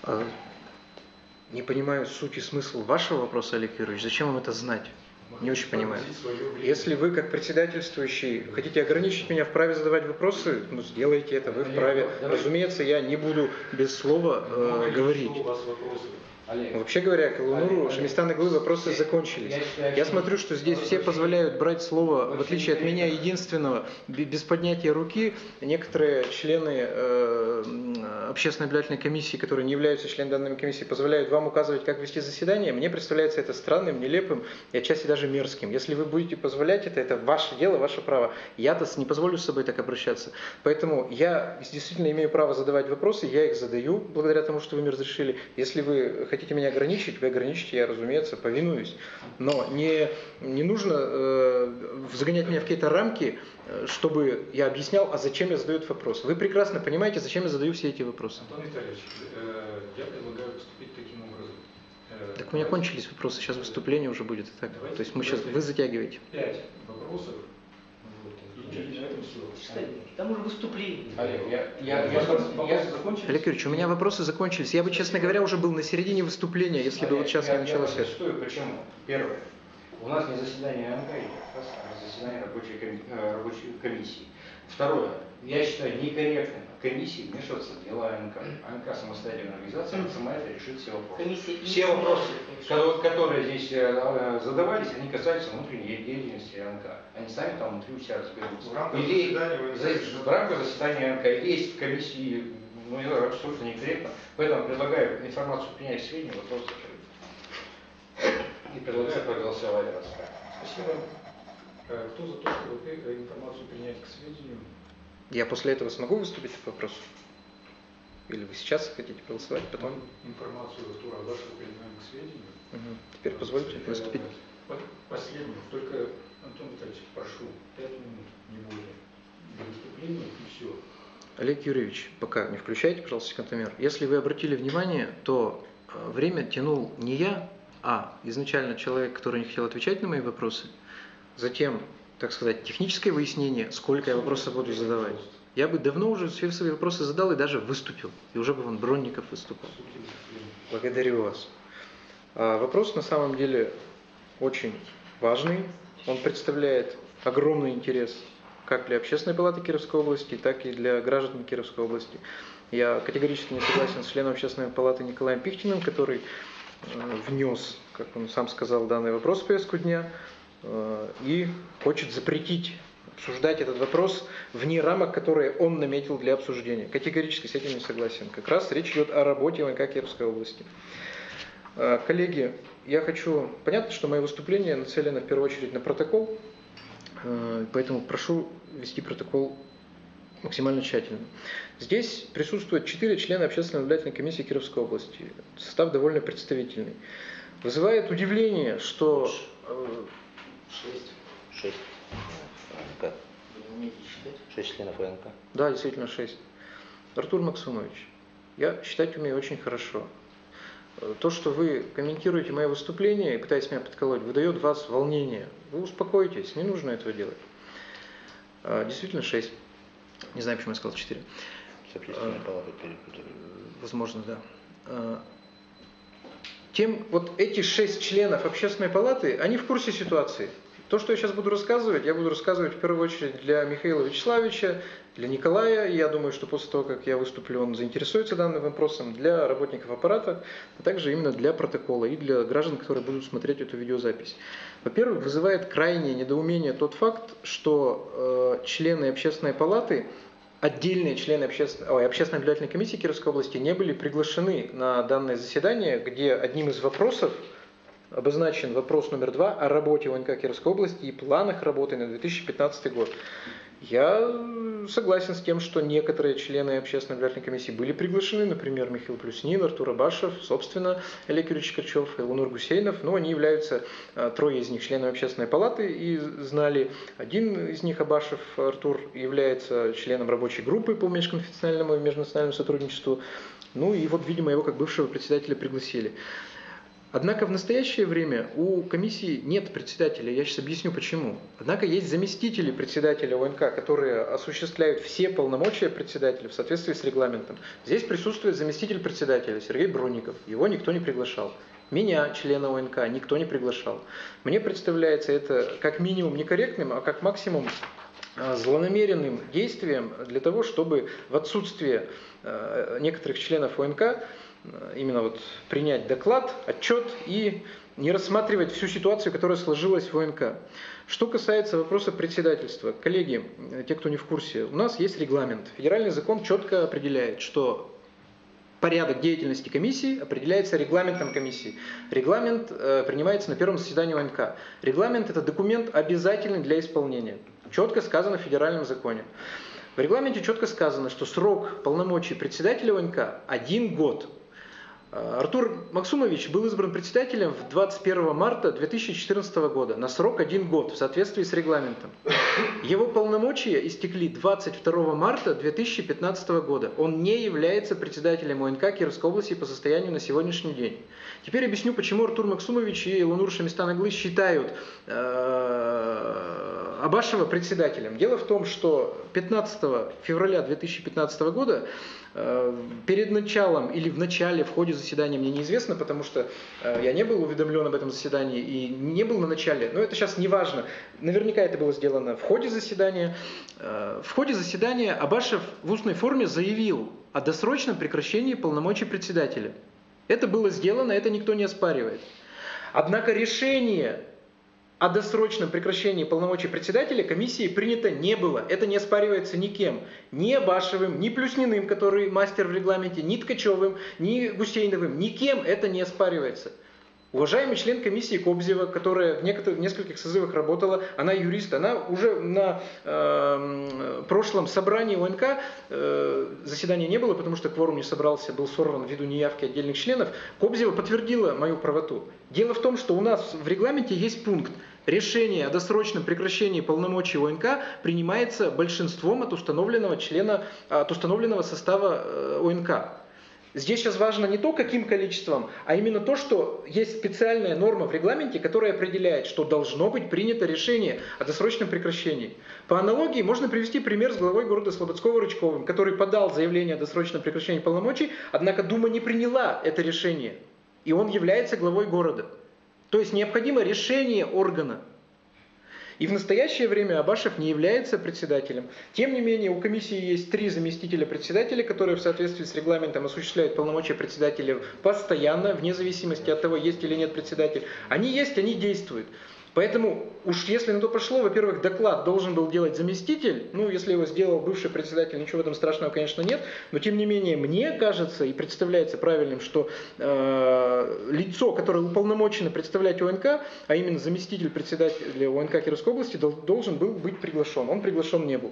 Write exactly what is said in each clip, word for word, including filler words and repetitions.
А, Не понимаю суть и смысл вашего вопроса, Олег Юрьевич. Зачем вам это знать? Не очень понимаю. Если вы, как председательствующий, хотите ограничить меня в праве задавать вопросы, ну, сделайте это, вы вправе. Разумеется, я не буду без слова э, говорить. Вообще говоря, к Элунуру Шамистан Оглы вопросы закончились. Я смотрю, что здесь все позволяют брать слово, в отличие от меня единственного, без поднятия руки. Некоторые члены э, общественной наблюдательной комиссии, которые не являются членами данной комиссии, позволяют вам указывать, как вести заседание. Мне представляется это странным, нелепым и отчасти даже мерзким. Если вы будете позволять это, это ваше дело, ваше право. Я-то не позволю с собой так обращаться. Поэтому я действительно имею право задавать вопросы, я их задаю, благодаря тому, что вы мне разрешили. Если вы хотите меня ограничить, вы ограничите, я, разумеется, повинуюсь. Но не, не нужно э, загонять меня в какие-то рамки, чтобы я объяснял, а зачем я задаю этот вопрос. Вы прекрасно понимаете, зачем я задаю все эти вопросы. Антон Витальевич, э, я предлагаю поступить таким образом. Э, так у меня кончились вопросы, сейчас выступление уже будет. Так. То есть мы сейчас, вы затягиваете. Пять вопросов. Вот, и на этом все. Там уже выступление. Олег, я, я, я, вопросы закончились? Олег Юрьевич, у меня вопросы закончились. Я бы, честно говоря, уже был на середине выступления, если Олег, бы вот сейчас я, не началось я это. Стою. Почему? Первое. У нас не заседание АНК идет, а заседание рабочей, коми рабочей комиссии. Второе. Я считаю некорректным комиссии вмешиваться в дела АНК. АНК самостоятельная организация, она сама это решит все вопросы. Комиссия все вопросы, которые здесь задавались, они касаются внутренней деятельности АНК. Они сами там внутри у себя разберутся. В рамках Или, заседания, за, в рамках заседания АНК есть в комиссии, ну, это абсолютно некорректно. Поэтому предлагаю информацию принять в сведения, вопрос закрыть. И предлагаю проголосовать раз. Спасибо. Кто за то, чтобы информацию принять к сведению? Я после этого смогу выступить по вопросу? Или вы сейчас хотите проголосовать, потом? Информацию Артура Абашева принимаем к сведению. Угу. Теперь позвольте выступить. Последний. Только, Антон Витальевич, прошу, пять минут, не более. До выступления и все. Олег Юрьевич, пока не включайте, пожалуйста, секундомер. Если вы обратили внимание, то время тянул не я, а изначально человек, который не хотел отвечать на мои вопросы, затем, так сказать, техническое выяснение, сколько я вопросов буду задавать. Я бы давно уже все свои вопросы задал и даже выступил. И уже бы вон Бронников выступал. Благодарю вас. А вопрос на самом деле очень важный. Он представляет огромный интерес как для Общественной палаты Кировской области, так и для граждан Кировской области. Я категорически не согласен с членом Общественной палаты Николаем Пихтиным, который внес, как он сам сказал, данный вопрос в повестку дня и хочет запретить обсуждать этот вопрос вне рамок, которые он наметил для обсуждения. Категорически с этим не согласен. Как раз речь идет о работе ВНК Кировской области. Коллеги, я хочу... Понятно, что мое выступление нацелено в первую очередь на протокол, поэтому прошу вести протокол максимально тщательно. Здесь присутствуют четыре члена Общественной наблюдательной комиссии Кировской области. Состав довольно представительный. Вызывает удивление, что... Шесть. Шесть. АНК. Шесть членов АНК. Да, действительно шесть. Артур Максумович, я считать умею очень хорошо. То, что вы комментируете мое выступление и пытаетесь меня подколоть, выдает в вас волнение. Вы успокойтесь, не нужно этого делать. Действительно шесть. Не знаю, почему я сказал четыре. Возможно, да. Тем, вот эти шесть членов Общественной палаты, они в курсе ситуации. То, что я сейчас буду рассказывать, я буду рассказывать в первую очередь для Михаила Вячеславовича, для Николая. Я думаю, что после того, как я выступлю, он заинтересуется данным вопросом, для работников аппарата, а также именно для протокола и для граждан, которые будут смотреть эту видеозапись. Во-первых, вызывает крайнее недоумение тот факт, что э, члены Общественной палаты, отдельные члены обществен... Ой, Общественной наблюдательной комиссии Кировской области не были приглашены на данное заседание, где одним из вопросов обозначен вопрос номер два о работе ВНК Кировской области и планах работы на две тысячи пятнадцатый год. Я согласен с тем, что некоторые члены Общественной наблюдательной комиссии были приглашены, например, Михаил Плюснин, Артур Абашев, собственно, Олег Юрьевич Качев, Элунур Гусейнов, но они являются, трое из них, членами Общественной палаты и знали. Один из них, Абашев Артур, является членом рабочей группы по межконфессиональному и межнациональному сотрудничеству. Ну и вот, видимо, его как бывшего председателя пригласили. Однако в настоящее время у комиссии нет председателя, я сейчас объясню почему. Однако есть заместители председателя ОНК, которые осуществляют все полномочия председателя в соответствии с регламентом. Здесь присутствует заместитель председателя Сергей Бронников, его никто не приглашал. Меня, члена ОНК, никто не приглашал. Мне представляется это как минимум некорректным, а как максимум злонамеренным действием для того, чтобы в отсутствие некоторых членов ОНК именно вот принять доклад, отчет и не рассматривать всю ситуацию, которая сложилась в ОНК. Что касается вопроса председательства, коллеги, те, кто не в курсе, у нас есть регламент. Федеральный закон четко определяет, что порядок деятельности комиссии определяется регламентом комиссии. Регламент э, принимается на первом заседании ОНК. Регламент – это документ обязательный для исполнения. Четко сказано в федеральном законе. В регламенте четко сказано, что срок полномочий председателя ОНК – один год. Артур Максумович был избран председателем в двадцать первого марта две тысячи четырнадцатого года на срок один год в соответствии с регламентом. Его полномочия истекли двадцать второго марта две тысячи пятнадцатого года. Он не является председателем ОНК Кировской области по состоянию на сегодняшний день. Теперь объясню, почему Артур Максумович и Элунур Шамистан-Аглы считают э, Абашева председателем. Дело в том, что пятнадцатого февраля две тысячи пятнадцатого года перед началом или в начале, в ходе заседания, мне неизвестно, потому что я не был уведомлен об этом заседании и не был на начале, но это сейчас не важно. Наверняка это было сделано в ходе заседания. В ходе заседания Абашев в устной форме заявил о досрочном прекращении полномочий председателя. Это было сделано, это никто не оспаривает. Однако решение о досрочном прекращении полномочий председателя комиссии принято не было. Это не оспаривается никем. Ни Абашевым, ни Плюсниным, который мастер в регламенте, ни Ткачевым, ни Гусейновым. Никем это не оспаривается. Уважаемый член комиссии Кобзева, которая в, некоторых, в нескольких созывах работала, она юрист, она уже на э, прошлом собрании ОНК, э, заседания не было, потому что кворум не собрался, был сорван ввиду неявки отдельных членов, Кобзева подтвердила мою правоту. Дело в том, что у нас в регламенте есть пункт: решение о досрочном прекращении полномочий ОНК принимается большинством от установленного, члена, от установленного состава ОНК. Здесь сейчас важно не то, каким количеством, а именно то, что есть специальная норма в регламенте, которая определяет, что должно быть принято решение о досрочном прекращении. По аналогии можно привести пример с главой города Слободского-Рычковым, который подал заявление о досрочном прекращении полномочий, однако Дума не приняла это решение, и он является главой города. То есть необходимо решение органа. И в настоящее время Абашев не является председателем. Тем не менее, у комиссии есть три заместителя председателя, которые в соответствии с регламентом осуществляют полномочия председателя постоянно, вне зависимости от того, есть или нет председатель. Они есть, они действуют. Поэтому, уж если на то пошло, во-первых, доклад должен был делать заместитель. Ну, если его сделал бывший председатель, ничего в этом страшного, конечно, нет. Но, тем не менее, мне кажется и представляется правильным, что э, лицо, которое уполномочено представлять ОНК, а именно заместитель председателя ОНК Кировской области, должен был быть приглашен. Он приглашен не был.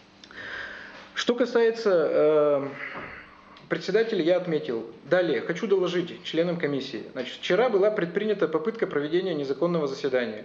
Что касается... Э, Председателя я отметил. Далее, хочу доложить членам комиссии. Значит, вчера была предпринята попытка проведения незаконного заседания.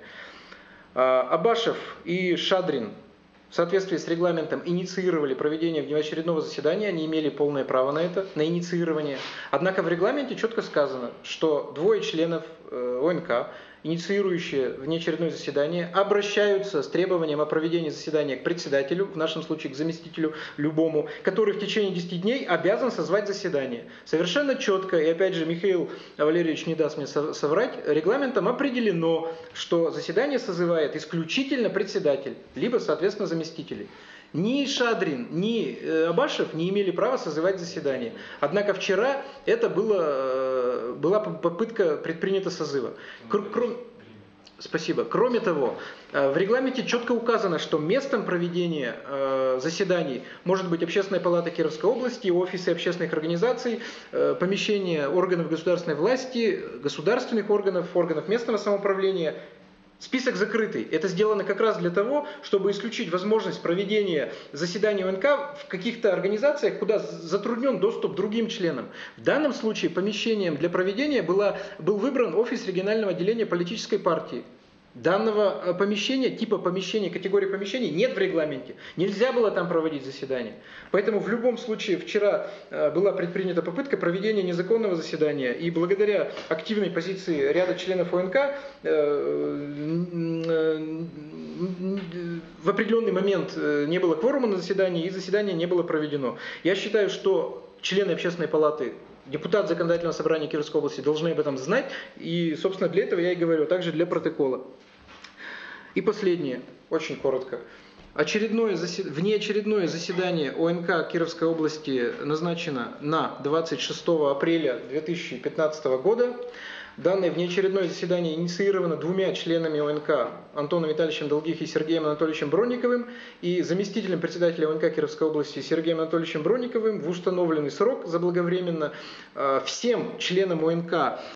Абашев и Шадрин в соответствии с регламентом инициировали проведение внеочередного заседания, они имели полное право на это, на инициирование. Однако в регламенте четко сказано, что двое членов ОНК, инициирующие внеочередное заседание, обращаются с требованием о проведении заседания к председателю, в нашем случае к заместителю любому, который в течение десяти дней обязан созвать заседание. Совершенно четко, и опять же Михаил Валерьевич не даст мне соврать, регламентом определено, что заседание созывает исключительно председатель, либо, соответственно, заместители. Ни Шадрин, ни Абашев не имели права созывать заседание. Однако вчера это было, была попытка предпринята созыва. Кр- Спасибо. Кроме того, в регламенте четко указано, что местом проведения заседаний может быть Общественная палата Кировской области, офисы общественных организаций, помещения органов государственной власти, государственных органов, органов местного самоуправления. Список закрытый. Это сделано как раз для того, чтобы исключить возможность проведения заседаний ОНК в каких-то организациях, куда затруднен доступ другим членам. В данном случае помещением для проведения была, был выбран офис регионального отделения политической партии. Данного помещения, типа помещения, категории помещений нет в регламенте. Нельзя было там проводить заседание. Поэтому в любом случае вчера была предпринята попытка проведения незаконного заседания. И благодаря активной позиции ряда членов ОНК в определенный момент не было кворума на заседании, и заседание не было проведено. Я считаю, что члены Общественной палаты, депутаты Законодательного собрания Кировской области должны об этом знать, и, собственно, для этого я и говорю, а также для протокола. И последнее, очень коротко. Очередное засед... Внеочередное заседание ОНК Кировской области назначено на двадцать шестого апреля две тысячи пятнадцатого года. Данное внеочередное заседание инициировано двумя членами ОНК, Антоном Витальевичем Долгих и Сергеем Анатольевичем Бронниковым, и заместителем председателя ОНК Кировской области Сергеем Анатольевичем Бронниковым в установленный срок заблаговременно. Всем членам ОНК